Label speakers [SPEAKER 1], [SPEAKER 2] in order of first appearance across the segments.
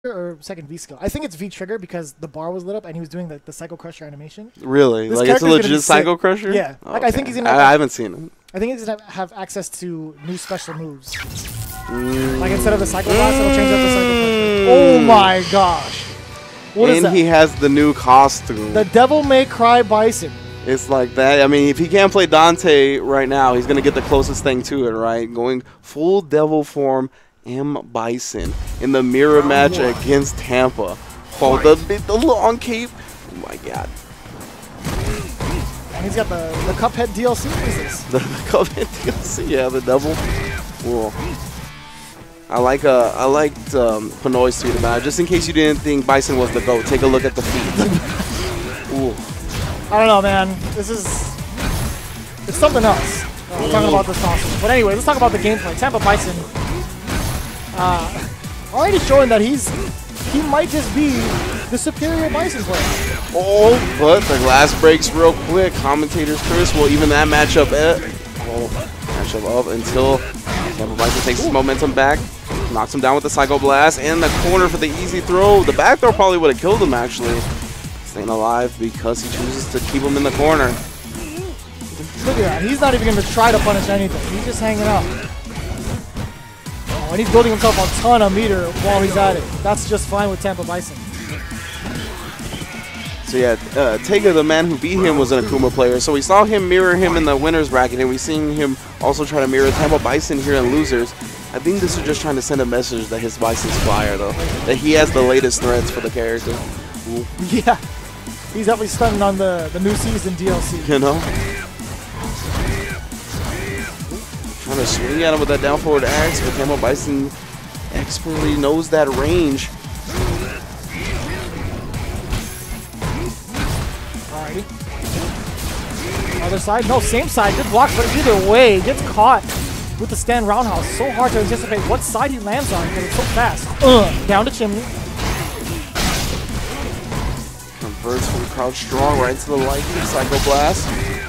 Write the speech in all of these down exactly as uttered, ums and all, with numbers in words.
[SPEAKER 1] or second V skill. I think it's V trigger because the bar was lit up and he was doing the, the Psycho Crusher animation.
[SPEAKER 2] Really?
[SPEAKER 1] This
[SPEAKER 2] like it's a
[SPEAKER 1] character's gonna be
[SPEAKER 2] legit Psycho
[SPEAKER 1] sick.
[SPEAKER 2] Crusher?
[SPEAKER 1] Yeah.
[SPEAKER 2] Oh,
[SPEAKER 1] Like I think
[SPEAKER 2] okay.
[SPEAKER 1] he's gonna.
[SPEAKER 2] I,
[SPEAKER 1] Have,
[SPEAKER 2] I haven't seen it.
[SPEAKER 1] I think he's gonna have access to new special moves.
[SPEAKER 2] Mm.
[SPEAKER 1] Like instead of the Psycho Blast, it'll change up the Psycho Crusher. Oh my gosh! What is
[SPEAKER 2] and
[SPEAKER 1] that?
[SPEAKER 2] he has the new costume.
[SPEAKER 1] The Devil May Cry Bison.
[SPEAKER 2] It's like that. I mean, if he can't play Dante right now, he's going to get the closest thing to it, right? Going full devil form M. Bison in the mirror match against Tampa. Oh, the, the long cape. Oh, my God.
[SPEAKER 1] And he's got the, the Cuphead D L C. What is this?
[SPEAKER 2] The, the Cuphead D L C, yeah, the devil. Cool. I like uh, I liked um, Pinoy's tweet about it. Just in case you didn't think Bison was the GOAT, take a look at the feet. Ooh.
[SPEAKER 1] I don't know, man. This is it's something else. Uh, we're talking about this costume. But anyway, let's talk about the gameplay. Tampa Bison uh, already showing that he's he might just be the superior Bison player.
[SPEAKER 2] Oh, but the glass breaks real quick. Commentators curse. Well, even that matchup, eh, oh, matchup up until Tampa Bison takes his momentum back, knocks him down with the Psycho Blast, and the corner for the easy throw. The back throw probably would have killed him, actually. Staying alive because he chooses to keep him in the corner.
[SPEAKER 1] Look at that. He's not even going to try to punish anything. He's just hanging out. Oh, and he's building himself a ton of meter while he's at it. That's just fine with Tampa Bison.
[SPEAKER 2] So yeah, uh, Tega, the man who beat him, was an Akuma player. So we saw him mirror him in the winners bracket, and we seen him also try to mirror Tampa Bison here in losers. I think this is just trying to send a message that his Bison's fire, though. That he has the latest threads for the character. Ooh.
[SPEAKER 1] Yeah. He's definitely stunning on the, the new season D L C.
[SPEAKER 2] You know? Trying to swing at him with that down forward axe, but Tampa Bison expertly knows that range.
[SPEAKER 1] Alrighty. Other side? No, same side. Good block, but either way, gets caught with the stand roundhouse. So hard to anticipate what side he lands on because it's so fast. Uh, down to chimney.
[SPEAKER 2] Converts from crouch strong right into the light kick, Psycho Blast.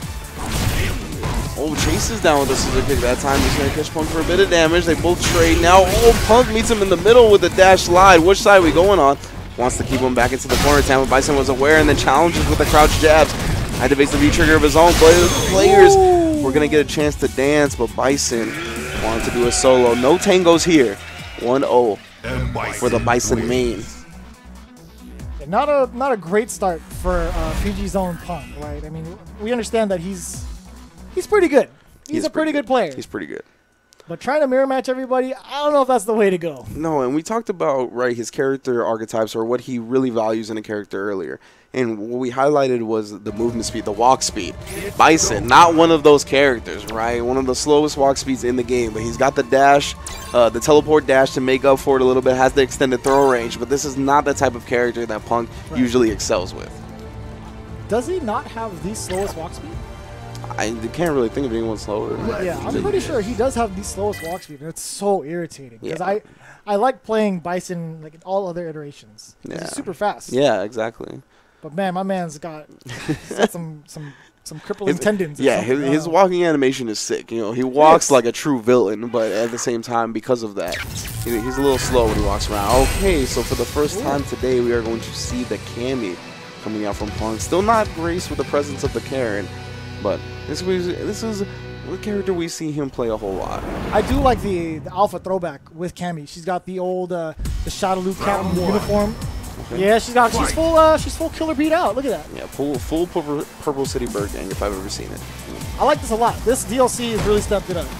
[SPEAKER 2] Oh, chases down with the scissor kick that time. He's going to catch Punk for a bit of damage. They both trade now. Oh, Punk meets him in the middle with the dash slide. Which side are we going on? Wants to keep him back into the corner. Tampa Bison was aware and then challenges with the crouch jabs. Activates the V-trigger of his own. Players were going to get a chance to dance, but Bison wanted to do a solo. No tangos here. one oh for the Bison main.
[SPEAKER 1] Not a not a great start for uh, P G's own Punk, right? I mean, we understand that he's he's pretty good. He's,
[SPEAKER 2] He's
[SPEAKER 1] a pretty,
[SPEAKER 2] pretty
[SPEAKER 1] good player.
[SPEAKER 2] He's pretty good.
[SPEAKER 1] But trying to mirror match everybody, I don't know if that's the way to go.
[SPEAKER 2] No, and we talked about, right, his character archetypes or what he really values in a character earlier. And what we highlighted was the movement speed, the walk speed. Bison, not one of those characters, right? One of the slowest walk speeds in the game, but he's got the dash, uh, the teleport dash to make up for it a little bit, has the extended throw range, but this is not the type of character that Punk
[SPEAKER 1] Right.
[SPEAKER 2] usually excels with.
[SPEAKER 1] Does he not have the slowest walk speed?
[SPEAKER 2] I can't really think of anyone slower.
[SPEAKER 1] Yeah, I'm pretty sure he does have the slowest walk speed, and it's so irritating because
[SPEAKER 2] Yeah.
[SPEAKER 1] I, I like playing Bison like in all other iterations. 'Cause
[SPEAKER 2] Yeah.
[SPEAKER 1] He's super fast.
[SPEAKER 2] Yeah, exactly.
[SPEAKER 1] But man, my man's got, he's got some some some crippling
[SPEAKER 2] His-
[SPEAKER 1] tendons. or
[SPEAKER 2] Yeah, his,
[SPEAKER 1] something.
[SPEAKER 2] his
[SPEAKER 1] Uh,
[SPEAKER 2] walking animation is sick. You know, he walks
[SPEAKER 1] Yes.
[SPEAKER 2] like a true villain, but at the same time, because of that, he- he's a little slow when he walks around. Okay, so for the first
[SPEAKER 1] Ooh.
[SPEAKER 2] time today, we are going to see the Cammy coming out from Punk. Still not graced with the presence of the Karen, but this was this is a character we see him play a whole lot.
[SPEAKER 1] I do like the, the alpha throwback with Cammy. She's got the old uh, the Shadowloo Captain uniform.
[SPEAKER 2] Okay.
[SPEAKER 1] Yeah, she's got she's full uh, she's full Killer Beat out. Look at that.
[SPEAKER 2] Yeah, full full Purple, Purple City Bird Gang if I've ever seen it.
[SPEAKER 1] I like this a lot. This D L C has really stepped it up.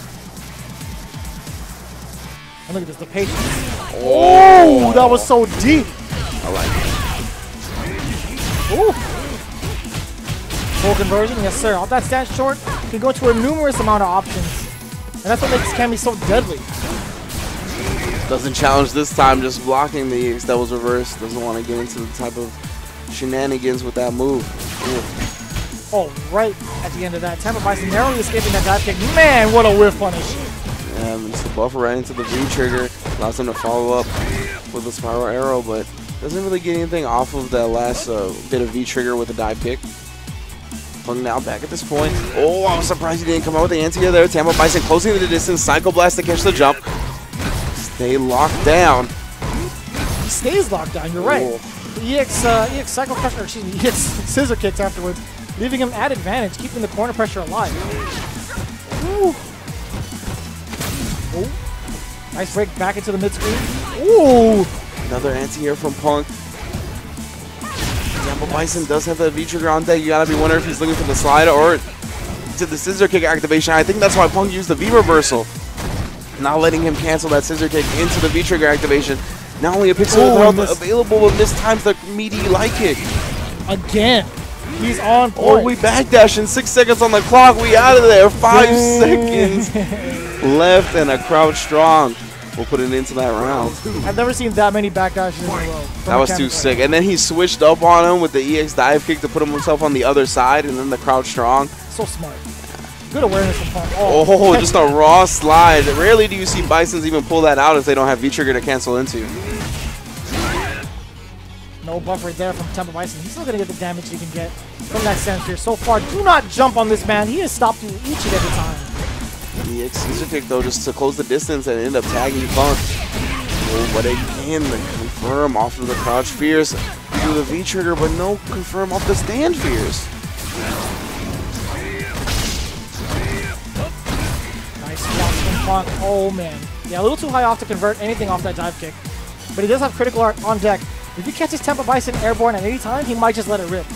[SPEAKER 1] And look at this, the patience. Oh, that was so deep.
[SPEAKER 2] I like it.
[SPEAKER 1] Ooh. Full conversion, yes sir. Off that stand short, you can go to a numerous amount of options. And that's what makes Cammy so deadly.
[SPEAKER 2] Doesn't challenge this time, just blocking the X that was reversed. Doesn't want to get into the type of shenanigans with that move. Ooh.
[SPEAKER 1] Oh, right at the end of that. Tampa Bison narrowly escaping that dive kick. Man, what a whiff punish.
[SPEAKER 2] Yeah, just the buffer right into the V trigger. Allows him to follow up with a spiral arrow, but doesn't really get anything off of that last uh, bit of V trigger with a dive kick. Punk now back at this point. Oh, I was surprised he didn't come out with the anti-air there. Tampa Bison closing the distance. Psycho Blast to catch the jump. Stay locked down.
[SPEAKER 1] he stays locked down. You're right.
[SPEAKER 2] Ooh.
[SPEAKER 1] The E X, uh, E X Psycho Crush, or excuse me, E X Scissor Kicks afterwards, leaving him at advantage, keeping the corner pressure alive. Ooh. Oh. Nice break back into the mid screen. Ooh.
[SPEAKER 2] Another anti-air from Punk. Tampa Bison does have that V-Trigger on deck. You gotta be wondering if he's looking for the slide or to the scissor kick activation. I think that's why Punk used the V-Reversal. Not letting him cancel that scissor kick into the V-Trigger activation. Not only a pixel
[SPEAKER 1] Oh,
[SPEAKER 2] health
[SPEAKER 1] missed.
[SPEAKER 2] available, but mistimes the meaty light kick.
[SPEAKER 1] Again. He's on
[SPEAKER 2] Oh,
[SPEAKER 1] point.
[SPEAKER 2] we backdashing. Six seconds on the clock. We out of there. Five
[SPEAKER 1] Dang.
[SPEAKER 2] seconds left and a crouch strong. We'll put it into that round.
[SPEAKER 1] I've never seen that many backdashes in a row. from
[SPEAKER 2] That
[SPEAKER 1] a
[SPEAKER 2] was
[SPEAKER 1] Cammy
[SPEAKER 2] too
[SPEAKER 1] player.
[SPEAKER 2] sick. And then he switched up on him with the E X dive kick to put him himself on the other side, and then the crouch strong.
[SPEAKER 1] So smart. Good awareness from Punk. Oh,
[SPEAKER 2] Oh, just a raw slide. Rarely do you see Bisons even pull that out if they don't have V-Trigger to cancel into.
[SPEAKER 1] no buff right there from Tampa Bison. He's still going to get the damage he can get from that Sand Sphere so far. Do not jump on this man. He has stopped you each and every time.
[SPEAKER 2] The E X scissor kick, though, just to close the distance and end up tagging Punk. Oh, but again, the confirm off of the crouch fierce through the V-Trigger, but no confirm off the stand fierce.
[SPEAKER 1] Nice blocks from Punk. Oh, man. Yeah, a little too high off to convert anything off that dive kick. But he does have critical art on deck. If he catches Tampa Bison airborne at any time, he might just let it rip.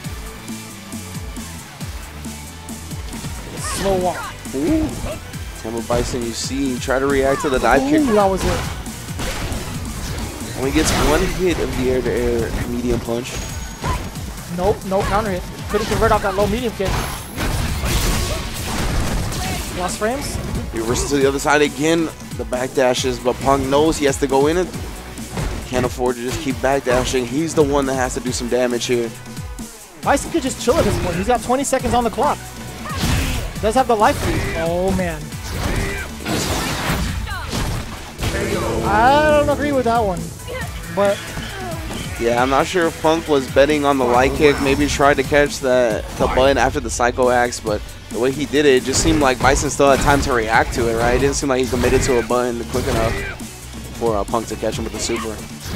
[SPEAKER 1] Slow walk.
[SPEAKER 2] Ooh. Tampa Bison, you see, try to react to the dive
[SPEAKER 1] Ooh,
[SPEAKER 2] kick.
[SPEAKER 1] that was it.
[SPEAKER 2] Only gets one hit of the air-to-air medium punch.
[SPEAKER 1] Nope, no counter hit. Couldn't convert off that low medium kick. Lost frames.
[SPEAKER 2] He reverses to the other side again. The backdashes, but Punk knows he has to go in it. Can't afford to just keep backdashing. He's the one that has to do some damage here.
[SPEAKER 1] Bison could just chill at this point. He's got twenty seconds on the clock. Does have the life lead. Oh, man. I don't agree with that one. But
[SPEAKER 2] Yeah, I'm not sure if Punk was betting on the light kick. Maybe tried to catch the, the button after the Psycho Axe, but the way he did it, it just seemed like Bison still had time to react to it, right? It didn't seem like he committed to a button quick enough for uh, Punk to catch him with the super.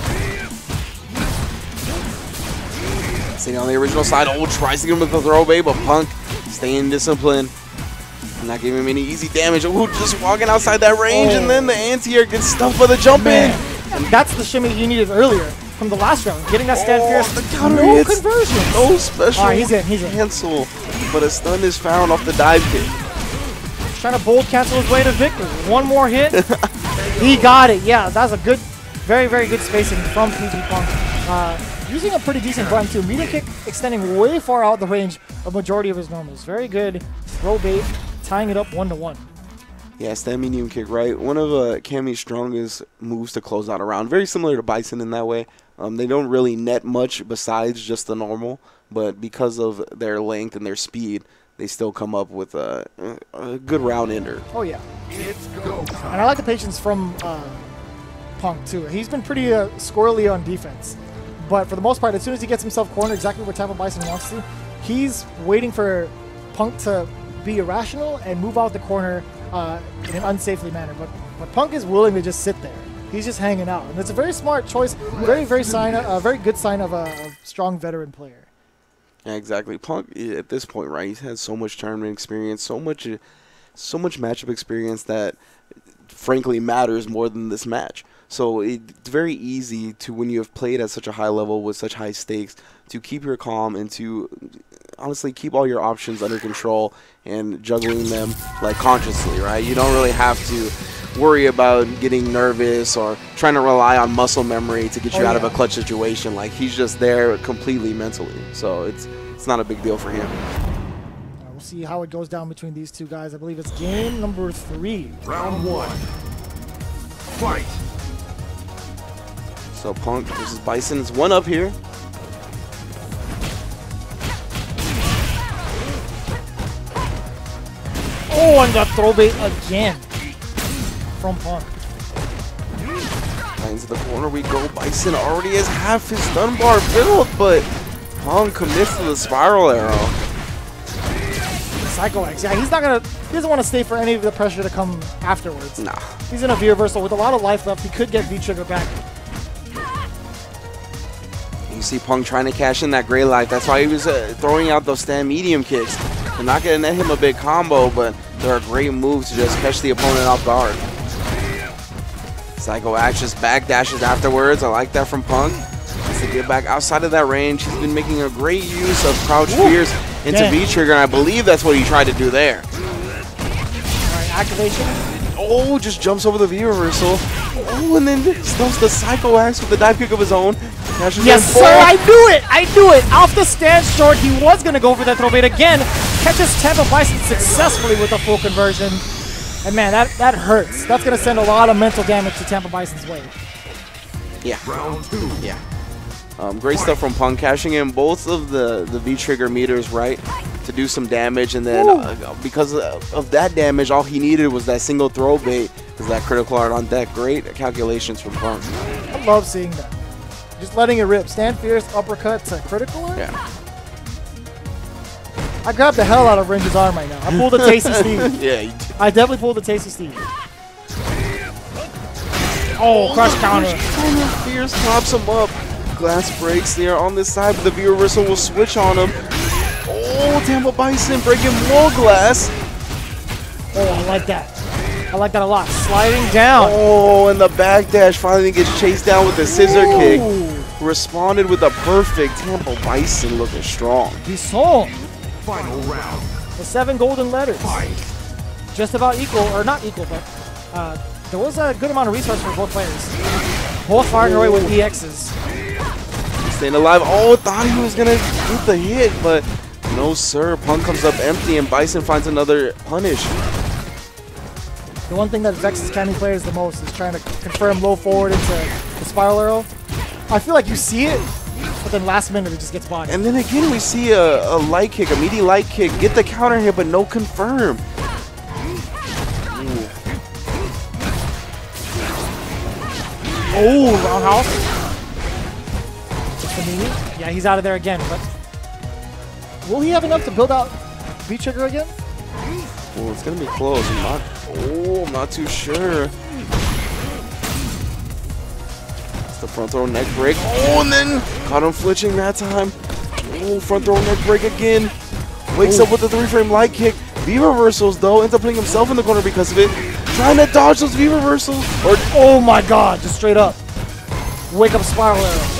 [SPEAKER 2] Sitting on the original side, oh, tries to get him with the throw bait, but Punk staying disciplined. Not giving him any easy damage. Oh, just walking outside that range,
[SPEAKER 1] Oh.
[SPEAKER 2] and then the anti-air gets stuffed by the jump in.
[SPEAKER 1] and that's the shimmy he needed earlier from the last round. Getting that stand
[SPEAKER 2] Oh,
[SPEAKER 1] fierce.
[SPEAKER 2] the counter
[SPEAKER 1] No
[SPEAKER 2] hits.
[SPEAKER 1] conversion.
[SPEAKER 2] No special
[SPEAKER 1] All right, he's in, he's in.
[SPEAKER 2] cancel, but a stun is found off the dive kick.
[SPEAKER 1] Trying to bold cancel his way to victory. One more hit. He got it. Yeah, that's a good, very, very good spacing from P G Punk. Uh, using a pretty decent button too. Medium kick extending way far out the range of majority of his normals. Very good throw bait, tying it up one to one.
[SPEAKER 2] Yeah, stand medium kick, right? One of uh, Cammy's strongest moves to close out a round. Very similar to Bison in that way. Um, they don't really net much besides just the normal, but because of their length and their speed, they still come up with a, a good round ender.
[SPEAKER 1] Oh yeah. And I like the patience from uh, Punk too. He's been pretty uh, squirrely on defense, but for the most part, as soon as he gets himself cornered exactly where Tampa Bison wants to, he's waiting for Punk to be irrational and move out the corner uh, in an unsafely manner. But but Punk is willing to just sit there. He's just hanging out, and it's a very smart choice. Very very sign, a very good sign of a, a strong veteran player.
[SPEAKER 2] Yeah, exactly. Punk at this point, right? He's had so much tournament experience, so much, so much matchup experience that, frankly, matters more than this match. So it's very easy to, when you have played at such a high level with such high stakes, to keep your calm and to honestly keep all your options under control and juggling them like consciously, right? You don't really have to worry about getting nervous or trying to rely on muscle memory to get you
[SPEAKER 1] Oh,
[SPEAKER 2] out of
[SPEAKER 1] yeah.
[SPEAKER 2] a clutch situation. Like, he's just there completely mentally. So it's it's not a big deal for him.
[SPEAKER 1] Uh, we'll see how it goes down between these two guys. I believe it's game number three.
[SPEAKER 3] Round one. Fight.
[SPEAKER 2] So Punk versus Bison is one up here.
[SPEAKER 1] Oh, and the throw bait again from Punk.
[SPEAKER 2] Into the corner we go. Bison already has half his stun bar built, but Punk commits to the spiral arrow.
[SPEAKER 1] Psycho X. Yeah, he's not gonna. He doesn't want to stay for any of the pressure to come afterwards.
[SPEAKER 2] Nah.
[SPEAKER 1] He's in a V reversal with a lot of life left. He could get V trigger back.
[SPEAKER 2] You see Punk trying to cash in that gray light. That's why he was uh, throwing out those stand medium kicks. They're not going to net him a big combo, but they're a great move to just catch the opponent off guard. Psycho Axe just backdashes afterwards. I like that from Punk. Has to get back outside of that range. He's been making a great use of crouch fears into V-trigger, and I believe that's what he tried to do there.
[SPEAKER 1] All right, activation.
[SPEAKER 2] Oh, just jumps over the V reversal. Oh, and then stuffs the Psycho Axe with the dive kick of his own. Dashes
[SPEAKER 1] Yes,
[SPEAKER 2] in
[SPEAKER 1] sir,
[SPEAKER 2] forward.
[SPEAKER 1] I knew it! I knew it! Off the stand short, he was going to go for that throw bait again. Catches Tampa Bison successfully with a full conversion. And man, that, that hurts. That's going to send a lot of mental damage to Tampa Bison's way.
[SPEAKER 2] Yeah.
[SPEAKER 3] Round two.
[SPEAKER 2] Yeah. Um, great stuff from Punk, cashing in both of the, the V-trigger meters, right, to do some damage. And then uh, because of, of that damage, all he needed was that single throw bait, because that critical art on deck. Great calculations from Punk.
[SPEAKER 1] I love seeing that. Just letting it rip. Stand fierce, uppercut to critical art.
[SPEAKER 2] Yeah.
[SPEAKER 1] I grabbed the hell out of Ringe's arm right now. I pulled a Tasty Steve.
[SPEAKER 2] Yeah, you did.
[SPEAKER 1] I definitely pulled the Tasty Steve. Oh, crush counter.
[SPEAKER 2] Fierce tops him up. Glass breaks there on this side, but the V reversal will switch on him. Oh, Tampa Bison breaking more glass.
[SPEAKER 1] Oh, I like that. I like that a lot. Sliding down.
[SPEAKER 2] Oh, and the backdash finally gets chased down with the scissor
[SPEAKER 1] Ooh.
[SPEAKER 2] kick. Responded with a perfect Tampa Bison looking strong.
[SPEAKER 1] Bison.
[SPEAKER 3] Final round.
[SPEAKER 1] The seven golden letters.
[SPEAKER 3] Fight.
[SPEAKER 1] Just about equal, or not equal, but uh, there was a good amount of resource for both players. Both firing away with E Xs.
[SPEAKER 2] Staying alive. Oh, thought he was going to get the hit, but no, sir. Punk comes up empty, and Bison finds another punish.
[SPEAKER 1] The one thing that vexes Cammy players the most is trying to confirm low forward into the spiral arrow. I feel like you see it, but then last minute it just gets bodied.
[SPEAKER 2] And then again, we see a, a light kick, a meaty light kick, get the counter hit, but no confirm. Ooh.
[SPEAKER 1] Oh, roundhouse. Just the meaty. Yeah, he's out of there again, but will he have enough to build out V-trigger again?
[SPEAKER 2] Well, it's gonna be close. I'm not. Oh, I'm not too sure. It's the front throw neck break. Oh, and then caught him flinching that time. Oh, front throw neck break again. Wakes
[SPEAKER 1] Ooh.
[SPEAKER 2] up with the three-frame light kick. V reversals though, ends up putting himself in the corner because of it. Trying to dodge those V reversals.
[SPEAKER 1] Or oh my God, just straight up. Wake up spiral arrow.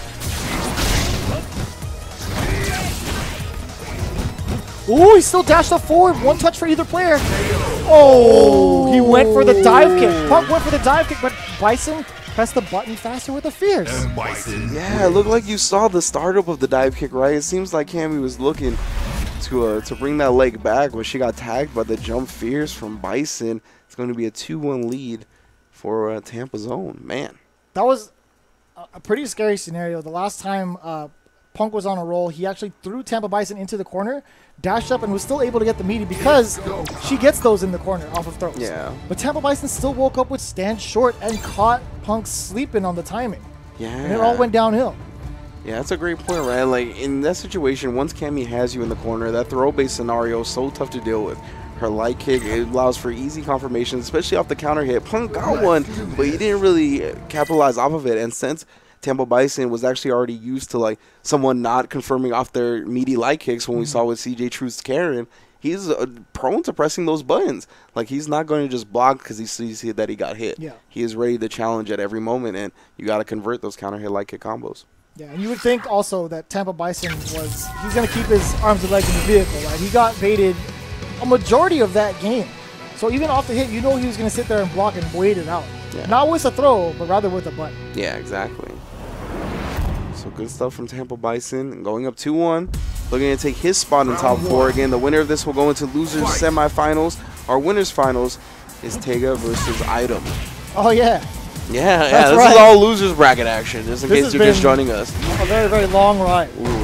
[SPEAKER 1] Ooh, he still dashed up forward. One touch for either player. Oh, he went for the dive kick. Punk went for the dive kick, but Bison pressed the button faster with the fierce.
[SPEAKER 3] And Bison.
[SPEAKER 2] Yeah, it looked like you saw the startup of the dive kick, right? It seems like Cammy was looking to uh, to bring that leg back, but she got tagged by the jump fierce from Bison. It's going to be a two one lead for uh, Tampa Zone. Man.
[SPEAKER 1] That was a, a pretty scary scenario. The last time uh, Punk was on a roll, he actually threw Tampa Bison into the corner, dashed up, and was still able to get the meaty because she gets those in the corner off of throws.
[SPEAKER 2] Yeah.
[SPEAKER 1] But Tampa Bison still woke up with stand short and caught Punk sleeping on the timing.
[SPEAKER 2] Yeah.
[SPEAKER 1] And it all went downhill.
[SPEAKER 2] Yeah, that's a great point, right? Like, in that situation, once Cammy has you in the corner, that throw-based scenario is so tough to deal with. Her light kick, it allows for easy confirmation, especially off the counter hit. Punk got one, but he didn't really capitalize off of it. And since Tampa Bison was actually already used to, like, someone not confirming off their meaty light kicks when we saw with C J Truth's Karen, he's uh, prone to pressing those buttons. Like, he's not going to just block because he sees that he got hit.
[SPEAKER 1] Yeah.
[SPEAKER 2] He is ready to challenge at every moment, and you got to convert those counter hit light kick combos.
[SPEAKER 1] Yeah, and you would think also that Tampa Bison was, he's going to keep his arms and legs in the vehicle, right? He got baited a majority of that game. So even off the hit, you know he was going to sit there and block and wait it out.
[SPEAKER 2] Yeah.
[SPEAKER 1] Not with a throw, but rather with a button.
[SPEAKER 2] Yeah, exactly. So good stuff from Tampa Bison. Going up two one. Looking to take his spot in top four. Again, the winner of this will go into losers semifinals. Our winners finals is Tega versus Item.
[SPEAKER 1] Oh, yeah.
[SPEAKER 2] Yeah, yeah,
[SPEAKER 1] That's
[SPEAKER 2] this
[SPEAKER 1] right.
[SPEAKER 2] is all losers bracket action, just in
[SPEAKER 1] This
[SPEAKER 2] case
[SPEAKER 1] has
[SPEAKER 2] you're just
[SPEAKER 1] been-
[SPEAKER 2] joining us.
[SPEAKER 1] A very, very long ride.
[SPEAKER 2] Ooh.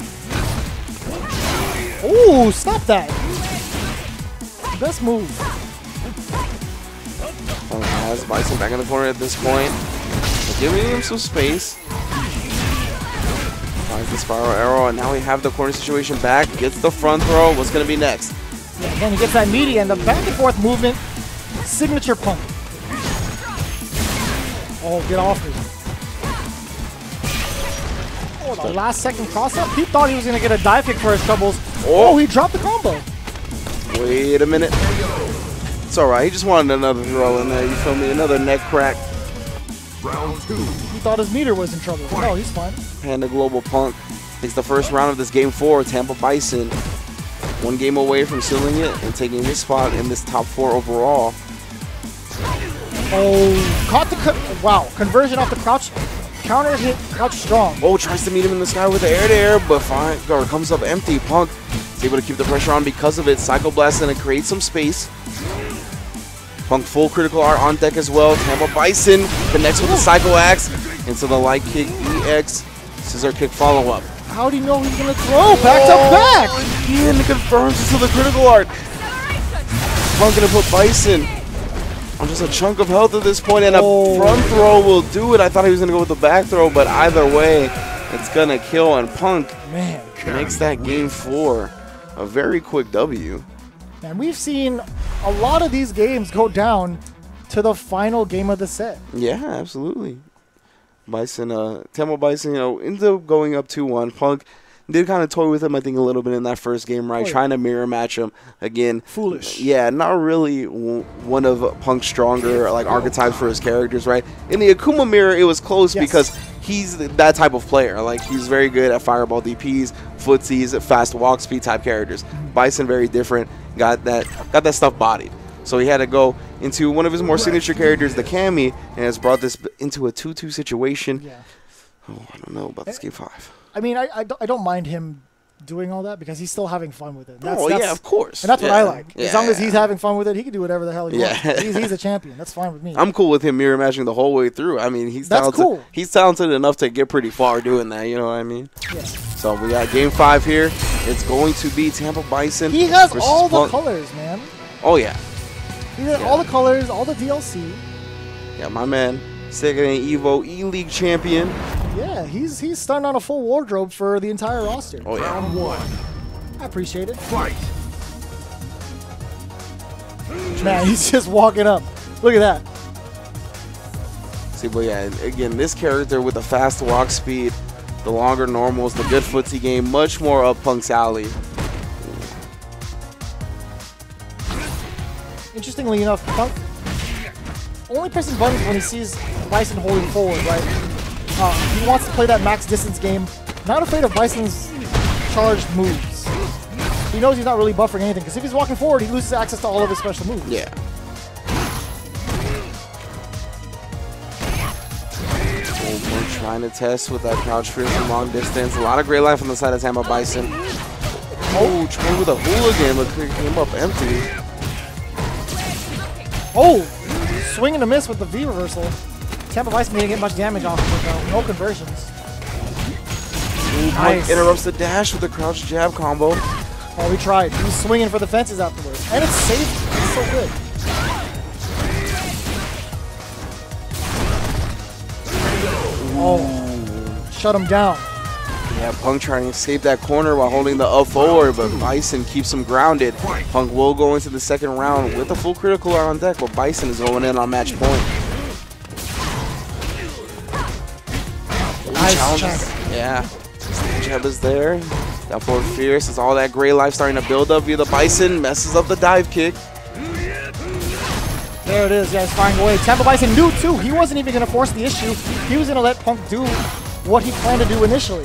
[SPEAKER 1] Ooh, stop that. Best move.
[SPEAKER 2] Oh, has Bison back in the corner at this point. But giving him some space. Finds the spiral arrow, and now we have the corner situation back. Gets the front throw. What's going to be next?
[SPEAKER 1] Yeah, then he gets that meaty and the back and forth movement. Signature Punk. Oh, get off me. Oh, the last second cross up. He thought he was going to get a dive kick for his troubles.
[SPEAKER 2] Oh.
[SPEAKER 1] Oh, he dropped the combo.
[SPEAKER 2] Wait a minute. It's all right. He just wanted another throw in there. You feel me? Another neck crack.
[SPEAKER 3] Round two.
[SPEAKER 1] He thought his meter was in trouble. No, he's fine.
[SPEAKER 2] Panda Global Punk takes the first round of this game four. Tampa Bison, one game away from sealing it and taking his spot in this top four overall.
[SPEAKER 1] Oh, caught the co wow conversion off the crouch, counter hit crouch strong.
[SPEAKER 2] Oh, tries to meet him in the sky with the air to air, but fine, or comes up empty. Punk is able to keep the pressure on because of it. Psycho Blast and create some space. Punk full critical art on deck as well. Tampa Bison connects with the Psycho Axe into the light kick E X scissor kick follow up.
[SPEAKER 1] How do you know he's gonna throw back to back?
[SPEAKER 2] Again, it confirms into the critical art. Punk gonna put Bison on just a chunk of health at this point, and a
[SPEAKER 1] Oh.
[SPEAKER 2] front throw will do it. I thought he was gonna go with the back throw, but either way, it's gonna kill. And Punk
[SPEAKER 1] Man,
[SPEAKER 2] makes that game four a very quick W.
[SPEAKER 1] man, we've seen a lot of these games go down to the final game of the set.
[SPEAKER 2] Yeah, absolutely. Bison, uh, Tampa Bison, you know, ended up going up two one. Punk did kind of toy with him, I think, a little bit in that first game, right?
[SPEAKER 1] Oh, yeah.
[SPEAKER 2] Trying to mirror match him again.
[SPEAKER 1] Foolish.
[SPEAKER 2] Yeah, not really w one of Punk's stronger like archetypes for his characters, right? In the Akuma mirror, it was close
[SPEAKER 1] Yes.
[SPEAKER 2] because he's th- that type of player. Like, he's very good at fireball D Ps, footsies, fast walk speed type characters. Bison very different. Got that, got that stuff bodied. So he had to go into one of his more signature characters, the Kami, and has brought this b- into a two two situation.
[SPEAKER 1] Yeah.
[SPEAKER 2] Oh, I don't know about this game five.
[SPEAKER 1] I mean, I, I, don't, I don't mind him doing all that because he's still having fun with it. That's,
[SPEAKER 2] oh,
[SPEAKER 1] that's,
[SPEAKER 2] yeah, of course.
[SPEAKER 1] And that's what
[SPEAKER 2] Yeah.
[SPEAKER 1] I like. As
[SPEAKER 2] Yeah,
[SPEAKER 1] long as
[SPEAKER 2] yeah.
[SPEAKER 1] he's having fun with it, he can do whatever the hell he
[SPEAKER 2] Yeah.
[SPEAKER 1] wants. He's, he's a champion. That's fine with me.
[SPEAKER 2] I'm cool with him mirror matching the whole way through. I mean, he's
[SPEAKER 1] That's
[SPEAKER 2] talented.
[SPEAKER 1] cool.
[SPEAKER 2] He's talented enough to get pretty far doing that. You know what I mean?
[SPEAKER 1] Yeah.
[SPEAKER 2] So we got game five here. It's going to be Tampa Bison.
[SPEAKER 1] He has
[SPEAKER 2] versus
[SPEAKER 1] all the
[SPEAKER 2] Punk.
[SPEAKER 1] colors, man.
[SPEAKER 2] Oh yeah,
[SPEAKER 1] He has
[SPEAKER 2] Yeah.
[SPEAKER 1] all the colors, all the D L C.
[SPEAKER 2] yeah, my man, second and Evo E League champion.
[SPEAKER 1] Yeah, he's he's starting on a full wardrobe for the entire roster.
[SPEAKER 2] Oh yeah.
[SPEAKER 3] Round one.
[SPEAKER 1] I appreciate it.
[SPEAKER 3] Fight.
[SPEAKER 1] Man, he's just walking up. Look at that.
[SPEAKER 2] See, but yeah, again, this character with the fast walk speed, the longer normals, the good footsie game, much more up Punk's alley.
[SPEAKER 1] Interestingly enough, Punk only pressing buttons when he sees Bison holding forward, right? Uh, he wants to play that max distance game. Not afraid of Bison's charged moves. He knows he's not really buffering anything, because if he's walking forward, he loses access to all of his special moves.
[SPEAKER 2] Yeah. Oh, Punk trying to test with that crouch fear from long distance. A lot of great life on the side of Tampa Bison. Oh, trying with a hooligan, but came up empty.
[SPEAKER 1] Oh! Swing and a miss with the V reversal. Tampa Bison didn't get much damage off of it, though. No conversions.
[SPEAKER 2] Ooh, Punk
[SPEAKER 1] Nice.
[SPEAKER 2] interrupts the dash with a crouch jab combo.
[SPEAKER 1] Oh, we tried. He was swinging for the fences afterwards. And it's safe. It's so good. Oh. Shut him down.
[SPEAKER 2] Yeah, Punk trying to escape that corner while holding the up forward, but Bison keeps him grounded. Punk will go into the second round with a full critical art on deck, but Bison is going in on match point.
[SPEAKER 1] Nice
[SPEAKER 2] Challenges.
[SPEAKER 1] check.
[SPEAKER 2] Yeah. Jab is there. That forward fierce is all that gray life starting to build up via the Bison. Messes up the dive kick.
[SPEAKER 1] There it is. Yeah, it's flying away. Tampa Bison knew, too. He wasn't even going to force the issue. He was going to let Punk do what he planned to do initially.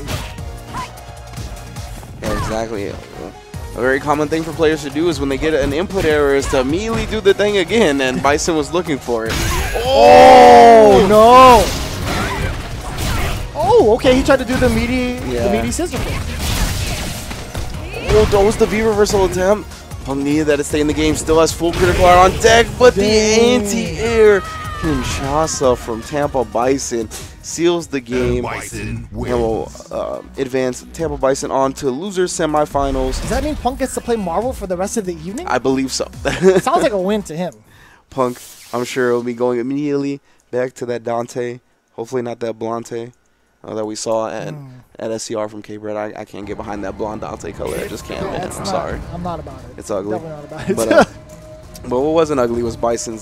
[SPEAKER 2] Yeah, exactly. A very common thing for players to do is when they get an input error is to immediately do the thing again, and Bison was looking for it.
[SPEAKER 1] Oh, no. Oh, okay. He tried to do the meaty,
[SPEAKER 2] Yeah.
[SPEAKER 1] the meaty scissor kick.
[SPEAKER 2] Oh, throws the V reversal attempt. Punk needed that to stay in the game. Still has full critical art on deck, but the
[SPEAKER 1] Dang.
[SPEAKER 2] anti-air Kinshasa from Tampa Bison seals the game.
[SPEAKER 3] Bison
[SPEAKER 2] And
[SPEAKER 3] wins.
[SPEAKER 2] will uh, advance Tampa Bison on to loser semifinals.
[SPEAKER 1] Does that mean Punk gets to play Marvel for the rest of the evening?
[SPEAKER 2] I believe so.
[SPEAKER 1] Sounds like a win to him.
[SPEAKER 2] Punk, I'm sure, will be going immediately back to that Dante. Hopefully not that Blante uh, that we saw at,
[SPEAKER 1] Mm.
[SPEAKER 2] at S C R from Cape Red. I, I can't get behind that blonde Dante color. I just can't, man.
[SPEAKER 1] That's
[SPEAKER 2] I'm
[SPEAKER 1] not-
[SPEAKER 2] sorry.
[SPEAKER 1] I'm not about it.
[SPEAKER 2] It's ugly.
[SPEAKER 1] Definitely not about it.
[SPEAKER 2] But, uh, but what wasn't ugly was Bison's